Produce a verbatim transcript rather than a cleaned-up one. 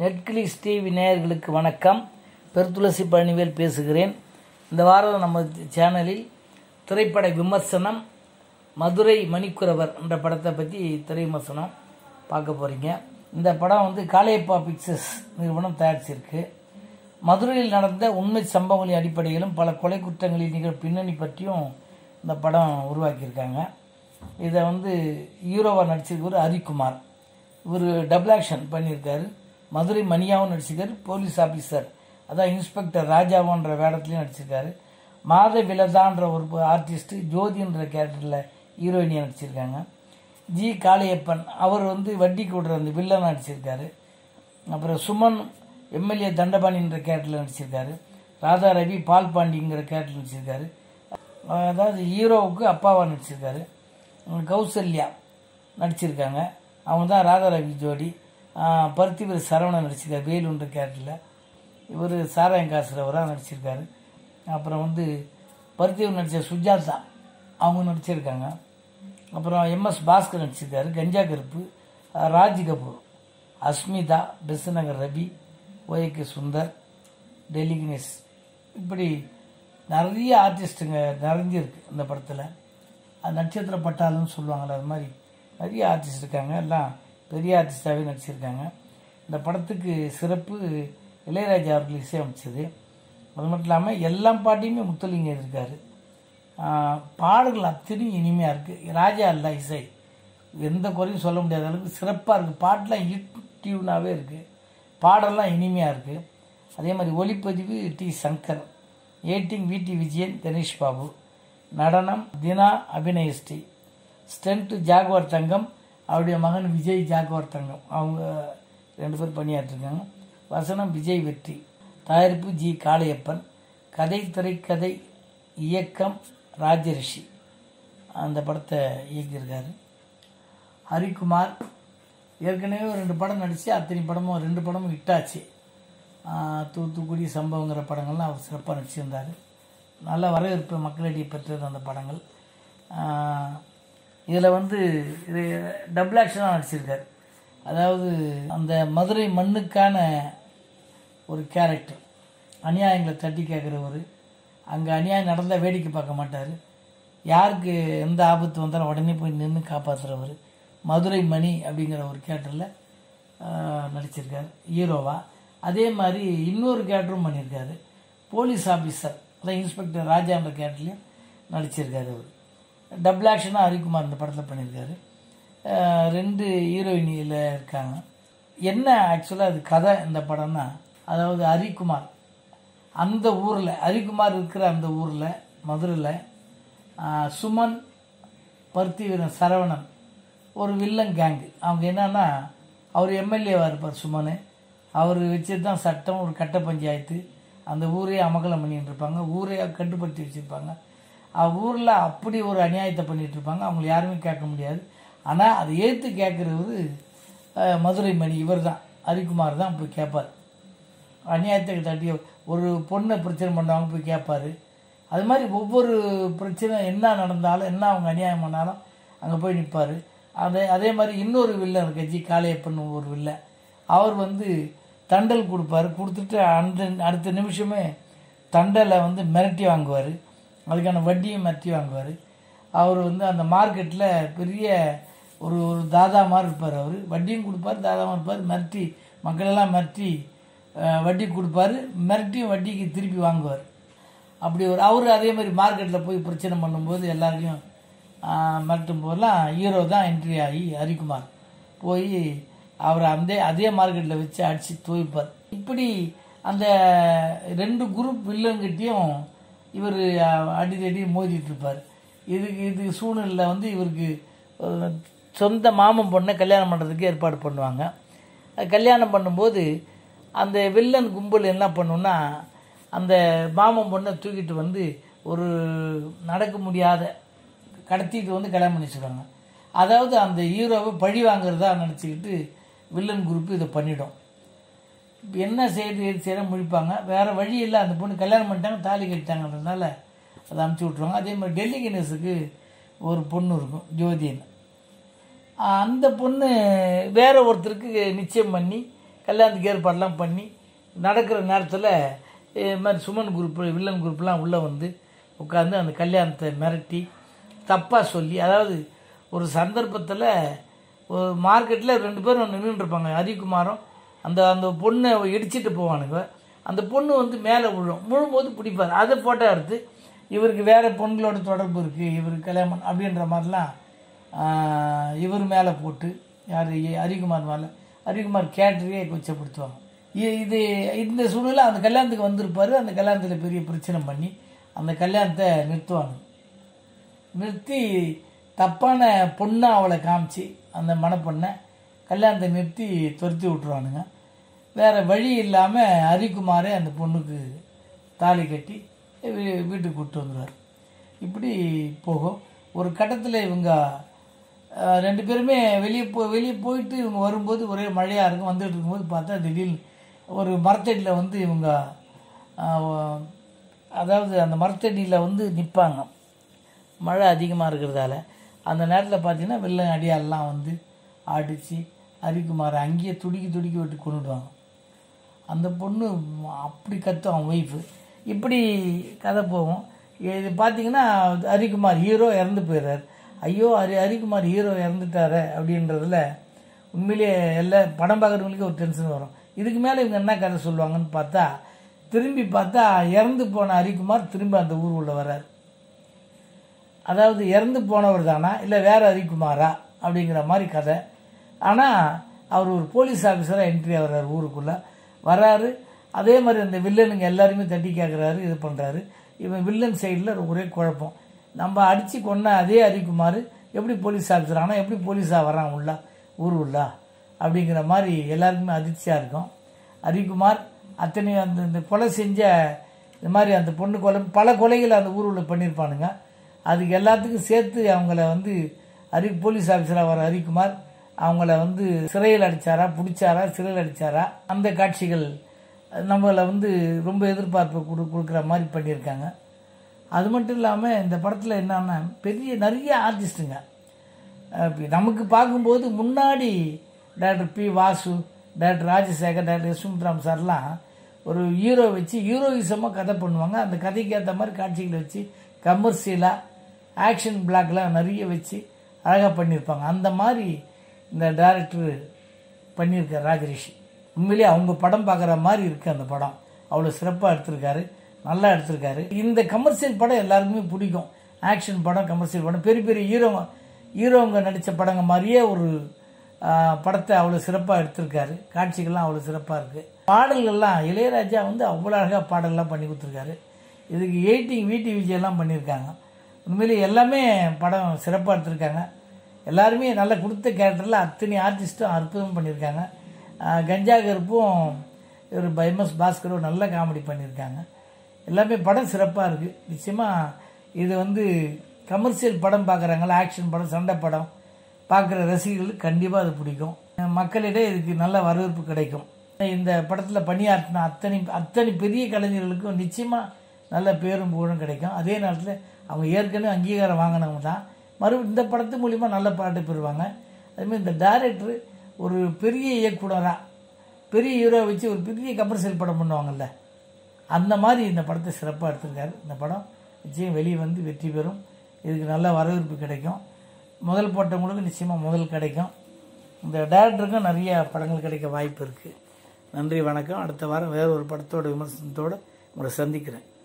நெட்கிளிஸ் TV நேயர்களுக்கு வணக்கம். பெருத்துளசி பழனிவேல் பேசுகிறேன். இந்த வாரம் நம்ம சேனலில் திரைப்பட விமர்சனம் மதுரை மணிக்குறவர் என்ற படத்தை பற்றி திரை விமர்சனம் பார்க்க போகிறீங்க. இந்த படம் வந்து காளையப்பா பிக்சர்ஸ் நிறுவனம் தயாரிச்சிருக்கு. மதுரையில் நடந்த உண்மை சம்பவங்களின் அடிப்படையிலும் பல கொலை குற்றங்களின் நிகழ் பின்னணி பற்றியும் இந்த படம் உருவாக்கியிருக்காங்க. இதை வந்து ஹீரோவாக நடிச்சிருக்கவர் ஹரிக்குமார். இவர் டபுள் ஆக்ஷன் பண்ணியிருக்காரு. மதுரை மணியாவும் நடிச்சிருக்காரு, போலீஸ் ஆஃபீஸர் அதான் இன்ஸ்பெக்டர் ராஜாவோன்ற வேடத்துலையும் நடிச்சிருக்காரு. மாத விலதான்ற ஒரு ஆர்டிஸ்ட் ஜோதின்ற கேரக்டரில் ஹீரோயினியாக நடிச்சிருக்காங்க. ஜி காளையப்பன் அவர் வந்து வட்டி கூடுற அந்த வில்லனாக நடிச்சிருக்காரு. அப்புறம் சுமன் எம்எல்ஏ தண்டபாணின்ற கேரக்டரில் நடிச்சிருக்காரு. ராதா ரவி பால் பாண்டிங்கிற கேரக்டர் நடிச்சிருக்காரு. அதாவது ஹீரோவுக்கு அப்பாவாக நடிச்சிருக்காரு. கௌசல்யா நடிச்சிருக்காங்க, அவங்க தான் ராதா ரவி ஜோடி. பருத்திவர் சரவணன் நடிச்சிருக்காரு வேலுன்ற கேரக்டரில். இவர் சாராயங்காசுரவராக நடிச்சிருக்காரு. அப்புறம் வந்து பருத்திவர் நடித்த சுஜாதா அவங்க நடிச்சிருக்காங்க. அப்புறம் எம்எஸ் பாஸ்கர் நடிச்சிருக்காரு. கஞ்சா கருப்பு, ராஜ் கபூர், அஸ்மிதா, பெசநகர் ரவி, ஓஏகே சுந்தர், டெல்லி கணேஷ், இப்படி நிறைய ஆர்டிஸ்ட்டுங்க நிறைஞ்சிருக்கு இந்த படத்தில். அது நட்சத்திர பட்டாளன்னு சொல்லுவாங்கள்ல, அது மாதிரி நிறைய ஆர்டிஸ்ட் இருக்காங்க. எல்லாம் பெரிய ஆர்டிஸ்டாகவே நடிச்சிருக்காங்க. இந்த படத்துக்கு சிறப்பு இளையராஜா அவர்கள் இசையமைச்சது. அது மட்டும் இல்லாமல் எல்லா பாட்டையுமே முத்துலிங்க இருக்கார். பாடல்கள் அத்தனையும் இனிமையாக இருக்குது. ராஜா இல்லை இசை எந்த குறையும் சொல்ல முடியாத அளவுக்கு சிறப்பாக இருக்குது. பாட்டெலாம் ஹிட் டியூனாகவே இருக்குது, பாடலாம் இனிமையாக இருக்குது. அதே மாதிரி ஒளிப்பதிவு T Shankar, editing V T Vijayan, Ganesh Babu, நடனம் தினா அபிநயஸ்ரீ, ஸ்டென்ட் ஜாகுவார் தங்கம், அவருடைய மகன் விஜய் ஜாகுவார் தங்கம், அவங்க ரெண்டு பேர் பணியாற்றிருக்காங்க. வசனம் விஜய் வெற்றி, தயாரிப்பு ஜி காளையப்பன், கதை திரைக்கதை இயக்கம் ராஜரிஷி அந்த படத்தை இயக்கியிருக்காரு. ஹரிக்குமார் ஏற்கனவே ஒரு ரெண்டு படம் நடித்து அத்தனை படமும் ரெண்டு படமும் ஹிட்டாச்சு. தூத்துக்குடி சம்பவங்கிற படங்கள்லாம் அவர் சிறப்பாக நடிச்சிருந்தார். நல்ல வரவேற்பு மக்களிடையே பெற்றது அந்த படங்கள். இதில் வந்து இது டபுள் ஆக்ஷனாக நடிச்சிருக்கார். அதாவது அந்த மதுரை மண்ணுக்கான ஒரு கேரக்டர், அநியாயங்களை தட்டி கேட்குறவர். அங்கே அநியாயம் நடந்தால் வேடிக்கை பார்க்க மாட்டார். யாருக்கு எந்த ஆபத்து வந்தாலும் உடனே போய் நின்று காப்பாற்றுறவர். மதுரை மணி அப்படிங்கிற ஒரு கேரக்டரில் நடிச்சிருக்கார் ஹீரோவா. அதே மாதிரி இன்னொரு கேரக்டரும் பண்ணியிருக்காரு, போலீஸ் ஆஃபீஸர் அதான் இன்ஸ்பெக்டர் ராஜான்ற கேரக்டர்லையும் நடிச்சிருக்காரு. அவர் டபுள் ஆக்ஷனாக ஹரிக்குமார் இந்த படத்தில் பண்ணியிருக்காரு. ரெண்டு ஹீரோயினியில் இருக்காங்க. என்ன ஆக்சுவலாக அது கதை இந்த படம்னா, அதாவது ஹரிக்குமார் அந்த ஊரில் ஹரிக்குமார் இருக்கிற அந்த ஊரில் மதுரையில் சுமன், பருத்திவீரன் சரவணன் ஒரு வில்லன் கேங்கு. அவங்க என்னன்னா, அவர் எம்எல்ஏவாக இருப்பார் சுமன். அவர் வச்சு தான் சட்டம், ஒரு கட்ட பஞ்சாயத்து, அந்த ஊரே அமகலம் பண்ணிட்டு இருப்பாங்க, ஊரே கட்டுப்படுத்தி வச்சுருப்பாங்க. ஊரில் அப்படி ஒரு அநியாயத்தை பண்ணிகிட்டு இருப்பாங்க. அவங்களை யாருமே கேட்க முடியாது. ஆனால் அதை ஏற்று கேட்குறவர் மதுரை மணி, இவர் தான் ஹரிக்குமார் தான் போய் கேட்பார். அநியாயத்தை தட்டி ஒரு பொண்ணை பிரச்சனை பண்ணுறவங்க போய் கேட்பார். அது மாதிரி ஒவ்வொரு பிரச்சனை என்ன நடந்தாலும், என்ன அவங்க அநியாயம் பண்ணாலும் அங்கே போய் நிற்பார். அதே அதே மாதிரி இன்னொரு வில்லன் இருக்கு, ஜி காளையப்பன் ஒரு வில்லன். அவர் வந்து தண்டல் கொடுப்பார். கொடுத்துட்டு அந்த அடுத்த நிமிஷமே தண்டலை வந்து மிரட்டி வாங்குவார். அதுக்கான வட்டியும் மிரட்டி வாங்குவார். அவர் வந்து அந்த மார்க்கெட்டில் பெரிய ஒரு ஒரு தாதா மாதிரி இருப்பார். அவர் வட்டியும் கொடுப்பார், தாதாமாக இருப்பார். மிரட்டி மக்களெல்லாம் மிரட்டி வட்டி கொடுப்பார், மிரட்டியும் வட்டிக்கு திருப்பி வாங்குவார். அப்படி ஒரு அவர் அதே மாதிரி மார்க்கெட்டில் போய் பிரச்சனை பண்ணும்போது எல்லாரையும் மிரட்டும் போதெல்லாம் ஹீரோ தான் என்ட்ரி ஆகி ஹரிக்குமார் போய் அவரை அந்த அதே மார்க்கெட்டில் வச்சு அடித்து துவைப்பார். இப்படி அந்த ரெண்டு குரூப் வில்லன்கிட்டையும் இவர் அடிக்கடி மோதிட்டு இருப்பார். இதுக்கு இது சூழ்நிலை வந்து இவருக்கு சொந்த மாமன் பொண்ணை கல்யாணம் பண்ணுறதுக்கு ஏற்பாடு பண்ணுவாங்க. கல்யாணம் பண்ணும்போது அந்த வில்லன் கும்பல் என்ன பண்ணுன்னா, அந்த மாமன் பொண்ணை தூக்கிட்டு வந்து ஒரு நடக்க முடியாத கடத்திட்டு வந்து கல்யாணம் பண்ணி வச்சுருக்காங்க. அதாவது அந்த ஹீரோவை பழி வாங்குறதா நினச்சிக்கிட்டு வில்லன் குரூப்பு இதை பண்ணிடும். இப்போ என்ன செய்து எது செய்ய முழிப்பாங்க, வேறு வழி இல்லை. அந்த பொண்ணு கல்யாணம் பண்ணிட்டாங்க, தாலி கட்டிட்டாங்கன்றதுனால அதை அனுப்பிச்சி விட்ருவாங்க. அதே மாதிரி டெல்லி கணேஷுக்கு ஒரு பொண்ணு இருக்கும் ஜோதின்னு. அந்த பொண்ணு வேற ஒருத்தருக்கு நிச்சயம் பண்ணி கல்யாணத்துக்கு ஏற்பாடெல்லாம் பண்ணி நடக்கிற நேரத்தில் இது மாதிரி சுமன் குரூப் வில்லன் குரூப்லாம் உள்ளே வந்து உட்காந்து அந்த கல்யாணத்தை மிரட்டி தப்பாக சொல்லி, அதாவது ஒரு சந்தர்ப்பத்தில் ஒரு மார்க்கெட்டில் ரெண்டு பேரும் நின்றுட்டுருப்பாங்க. ஹரிக்குமாரும் அந்த அந்த பொண்ணை இடிச்சிட்டு போவானுங்க. அந்த பொண்ணு வந்து மேலே விழும், விழும்போது பிடிப்பார். அதை ஃபோட்டோ எடுத்து இவருக்கு வேறு பொண்களோட தொடர்பு இருக்குது, இவருக்கு கல்யாணம் அப்படின்ற மாதிரிலாம் இவர் மேலே போட்டு, யார் ஹரிக்குமார் மேலே, ஹரிக்குமார் கேட்டரையே கொச்சப்படுத்துவாங்க. இது இந்த சூழ்நிலை அந்த கல்யாணத்துக்கு வந்திருப்பார். அந்த கல்யாணத்தில் பெரிய பிரச்சனை பண்ணி அந்த கல்யாணத்தை நிறுத்துவாங்க. நிறுத்தி தப்பான பொண்ணாக அவளை காமிச்சு அந்த மணப்பெண்ணை கல்யாணத்தை நிறுத்தி துரத்தி விட்டுருவானுங்க. வேறு வழி இல்லாமல் ஹரிக்குமாரே அந்த பொண்ணுக்கு தாலி கட்டி வீட்டுக்கு கூப்பிட்டு வந்துடுவார். இப்படி போகும். ஒரு கட்டத்தில் இவங்க ரெண்டு பேருமே வெளியே போ வெளியே போயிட்டு இவங்க வரும்போது ஒரே மழையாக இருக்கும். வந்துட்டு இருக்கும்போது பார்த்தா திடீர்னு ஒரு மரத்தடியில் வந்து இவங்க, அதாவது அந்த மரத்தடியில் வந்து நிற்பாங்க. மழை அதிகமாக இருக்கிறதால அந்த நேரத்தில் பார்த்தீங்கன்னா வெள்ளம் அடியாலெலாம் வந்து அடித்து ஹரிக்குமாரை அங்கேயே துடிக்கி துடிக்கி விட்டு கொண்டுடுவாங்க. அந்த பொண்ணு அப்படி கத்தும் அவன் ஒய்ஃபு. இப்படி கதை போகும். இது பார்த்தீங்கன்னா ஹரிக்குமார் ஹீரோ இறந்து போயிடுறார். ஐயோ ஹரி ஹரிக்குமார் ஹீரோ இறந்துட்டார அப்படின்றதுல உண்மையிலே எல்லா படம் பார்க்குறவங்களுக்கு ஒரு டென்ஷன் வரும். இதுக்கு மேலே இவங்க என்ன கதை சொல்லுவாங்கன்னு பார்த்தா, திரும்பி பார்த்தா இறந்து போன ஹரிக்குமார் திரும்ப அந்த ஊர் உள்ள வர்றார். அதாவது இறந்து போனவர் தானா இல்லை வேறு ஹரிக்குமாரா அப்படிங்கிற மாதிரி கதை. ஆனால் அவர் ஒரு போலீஸ் ஆஃபீஸராக என்ட்ரி ஆகிறார், ஊருக்குள்ளே வராரு. அதே மாதிரி அந்த வில்லனுங்க எல்லாருமே தட்டி கேட்குறாரு, இது பண்ணுறாரு. இவன் வில்லன் சைடில் ஒரே குழப்பம். நம்ம அடித்து கொன்ன அதே ஹரிக்குமார் எப்படி போலீஸ் ஆஃபீஸர் ஆனால் எப்படி போலீஸாக வரான் உள்ளா ஊர் உள்ளா அப்படிங்கிற மாதிரி எல்லாருக்குமே அதிர்ச்சியாக இருக்கும். ஹரிக்குமார் அத்தனை அந்த இந்த கொலை செஞ்ச இந்த மாதிரி அந்த பொண்ணு கொலை பல கொலைகள் அந்த ஊர் உள்ள பண்ணியிருப்பானுங்க. அதுக்கு எல்லாத்துக்கும் சேர்த்து அவங்கள வந்து ஹரி போலீஸ் ஆஃபீஸராக வர ஹரிக்குமார் அவங்கள வந்து சிறையில் அடித்தாரா, பிடிச்சாரா, சிறையில் அடித்தாரா, அந்த காட்சிகள் நம்மளை வந்து ரொம்ப எதிர்பார்ப்பு கொடு கொடுக்குற மாதிரி பண்ணியிருக்காங்க. அது மட்டும் இல்லாமல் இந்த படத்தில் என்னன்னா பெரிய நிறைய ஆர்டிஸ்ட்டுங்க. நமக்கு பார்க்கும்போது முன்னாடி doctor P Vasu, doctor Rajasekhar, doctor யசுமித்ராம் சார்லாம் ஒரு ஹீரோ வச்சு ஹீரோயிசமாக கதை பண்ணுவாங்க. அந்த கதைக்கு ஏற்ற மாதிரி காட்சிகளை வச்சு கமர்ஷியலாக ஆக்ஷன் பிளாக்லாம் நிறைய வச்சு அழகாக பண்ணியிருப்பாங்க. அந்த மாதிரி இந்த டைரக்டர் பண்ணியிருக்கார் ராஜரிஷி. உண்மையிலேயே அவங்க படம் பார்க்குற மாதிரி இருக்குது அந்த படம். அவ்வளோ சிறப்பாக எடுத்திருக்காரு, நல்லா எடுத்திருக்காரு. இந்த கமர்ஷியல் படம் எல்லாருக்குமே பிடிக்கும். ஆக்ஷன் படம், கமர்ஷியல் படம், பெரிய பெரிய ஹீரோ ஹீரோங்க நடித்த படங்க மாதிரியே ஒரு படத்தை அவ்வளோ சிறப்பாக எடுத்திருக்காரு. காட்சிகள்லாம் அவ்வளோ சிறப்பாக இருக்குது. பாடல்கள்லாம் இளையராஜா வந்து அவ்வளோ அழகாக பாடல்லாம் பண்ணி கொடுத்துருக்காரு. இதுக்கு எயிட்டிங் வீட்டி விஜயெல்லாம் பண்ணியிருக்காங்க. உண்மையிலே எல்லாமே படம் சிறப்பாக எடுத்திருக்காங்க. எல்லாருமே நல்லா கொடுத்த கேரக்டரில் அத்தனை ஆர்டிஸ்ட்டும் அற்புதம் பண்ணியிருக்காங்க. கஞ்சா கருப்பும் ஒரு எம்எஸ் பாஸ்கரும் நல்ல காமெடி பண்ணியிருக்காங்க. எல்லாமே படம் சிறப்பாக இருக்குது. நிச்சயமாக இது வந்து கமர்ஷியல் படம் பார்க்குறாங்களா, ஆக்ஷன் படம், சண்டை படம் பார்க்குற ரசிகர்களுக்கு கண்டிப்பாக அது பிடிக்கும். மக்களிடையே இதுக்கு நல்ல வரவேற்பு கிடைக்கும். இந்த படத்தில் பணியாற்றின அத்தனை அத்தனை பெரிய கலைஞர்களுக்கும் நிச்சயமாக நல்ல பேரும் புகழும் கிடைக்கும். அதே நேரத்தில் அவங்க ஏற்கனவே அங்கீகாரம் வாங்கினவங்க தான் மறு இந்த படத்து மூலிமா நல்ல பாட்டு பெறுவாங்க. அதுமாதிரி இந்த டைரக்டர் ஒரு பெரிய இயக்குனராக பெரிய ஹீரோ வச்சு ஒரு பெரிய கமர்ஷியல் படம் பண்ணுவாங்கல்ல, அந்த மாதிரி இந்த படத்தை சிறப்பாக எடுத்திருக்காரு. இந்த படம் நிச்சயம் வெளியே வந்து வெற்றி பெறும். இதுக்கு நல்ல வரவேற்பு கிடைக்கும். முதல் போட்டவங்களுக்கு நிச்சயமாக முதல் கிடைக்கும். இந்த டைரக்டருக்கும் நிறைய படங்கள் கிடைக்க வாய்ப்பு இருக்குது. நன்றி, வணக்கம். அடுத்த வாரம் வேறு ஒரு படத்தோட விமர்சனத்தோடு உங்களை சந்திக்கிறேன்.